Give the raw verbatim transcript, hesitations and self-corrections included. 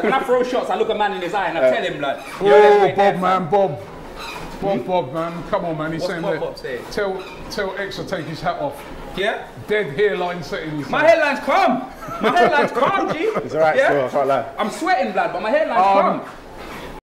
when I throw shots, I look a man in his eye and I tell him, blood. Oh, Bob, man, Bob. Bob, Bob, man. Come on, man. He's What's saying Bob that. Bob saying? Tell, tell Xtra take his hat off. Yeah? Dead hairline settings. My hairline's calm. My hairline's calm, G. It's alright, yeah? still, I can't lie. I'm sweating, blood, but my hairline's Um, calm.